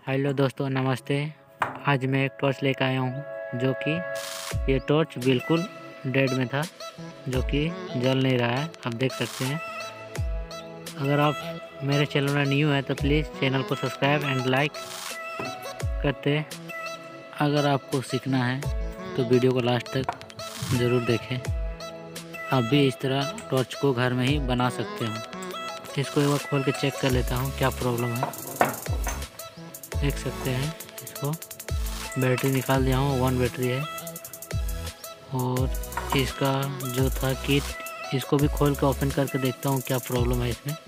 Hello दोस्तों, नमस्ते। आज मैं एक टॉर्च लेकर आया हूँ जो कि ये टॉर्च बिल्कुल डेड में था, जो कि जल नहीं रहा है। आप देख सकते हैं। अगर आप मेरे चैनल में न्यू है तो प्लीज़ चैनल को सब्सक्राइब एंड लाइक करते। अगर आपको सीखना है तो वीडियो को लास्ट तक ज़रूर देखें। आप भी इस तरह टॉर्च को घर में ही बना सकते हो। इसको एक बार खोल के चेक कर लेता हूँ क्या प्रॉब्लम है। देख सकते हैं, इसको बैटरी निकाल दिया हूँ, 1 बैटरी है। और इसका जो था किट, इसको भी खोल के ओपन करके देखता हूँ क्या प्रॉब्लम है इसमें।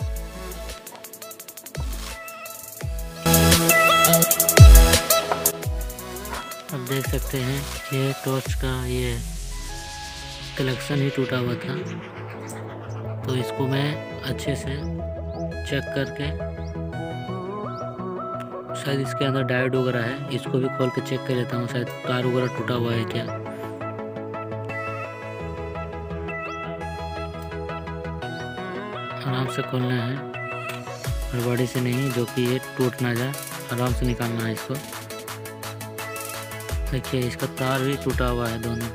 अब देख सकते हैं ये टॉर्च का ये कलेक्शन ही टूटा हुआ था, तो इसको मैं अच्छे से चेक करके, शायद इसके अंदर डायोड वगैरह है, इसको भी खोल के चेक कर लेता हूँ, शायद तार वगैरह टूटा हुआ है क्या। आराम से खोलना है, हड़बड़ी से नहीं, जो कि ये टूट ना जाए। आराम से निकालना है इसको। देखिए इसका तार भी टूटा हुआ है दोनों।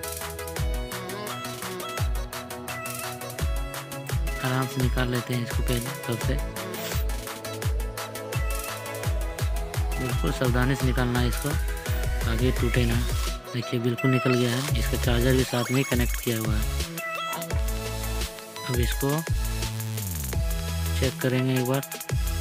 आराम से निकाल लेते हैं इसको पहले सबसे। बिल्कुल सावधानी से निकालना है इसको, आगे टूटे ना। देखिए बिल्कुल निकल गया है। इसका चार्जर भी साथ में कनेक्ट किया हुआ है। अब इसको चेक करेंगे एक बार।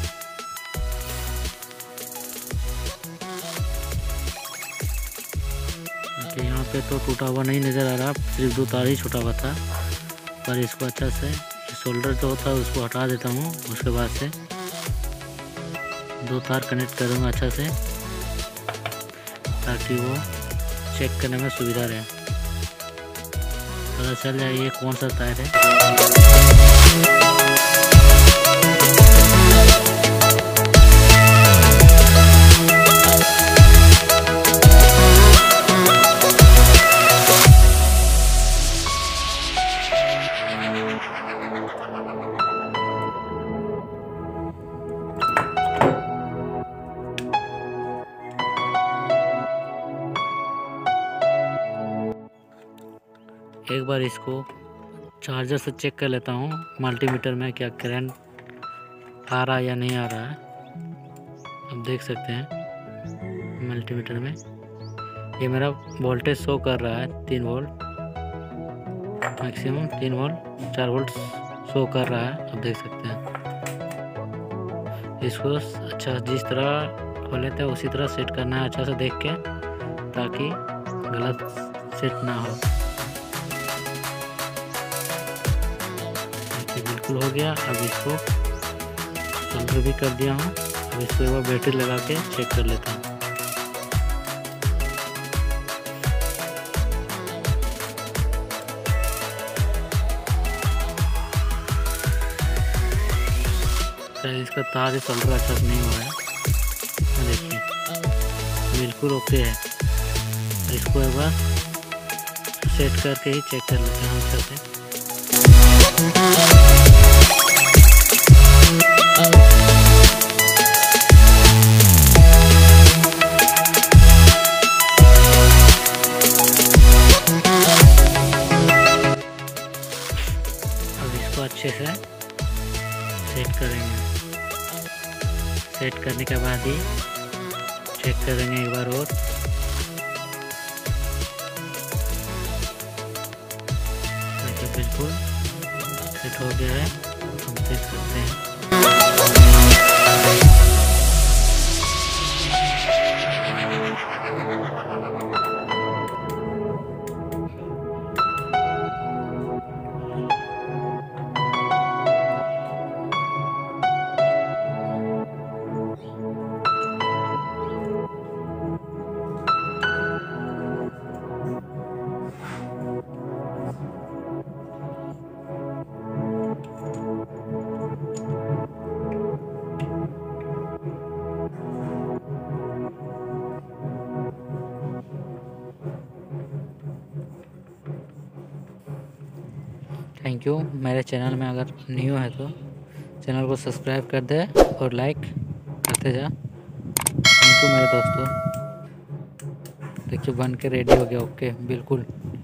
देखिए यहाँ पे तो टूटा हुआ नहीं नज़र आ रहा, सिर्फ 2 तार ही छूटा हुआ था। पर इसको अच्छा से शोल्डर जो होता है उसको हटा देता हूँ। उसके बाद से 2 तार कनेक्ट करूँगा अच्छा से, ताकि वो चेक करने में सुविधा रहे, पता चल जाए ये कौन सा तार है। एक बार इसको चार्जर से चेक कर लेता हूँ मल्टीमीटर में क्या करंट आ रहा है या नहीं आ रहा है। अब देख सकते हैं मल्टीमीटर में ये मेरा वोल्टेज शो कर रहा है 3 volt, maximum 3 volt 4 volt show कर रहा है। अब देख सकते हैं। इसको अच्छा जिस तरह खोले थे उसी तरह सेट करना है, अच्छा से देख के, ताकि गलत सेट ना हो। बिल्कुल हो गया। अब इसको सोल्डर भी कर दिया हूँ। अब इसको एक बार बैटरी लगा के चेक कर लेता हूँ। शायद इसका तार ही सोल्डर अच्छा से नहीं हुआ है। देखिए बिल्कुल ओके है। इसको एक बार सेट करके ही चेक कर लेते हैं अच्छा से। अब इसको अच्छे से सेट करेंगे। सेट करने के बाद ही चेक करेंगे एक बार और। देखिए बिल्कुल सेट हो गया है, हम देख सकते हैं। Thank you. मेरे चैनल में अगर न्यू है तो चैनल को सब्सक्राइब कर दे और लाइक करते जा। थैंक यू मेरे दोस्तों। देखिए बन के रेडी हो गया। ओके बिल्कुल।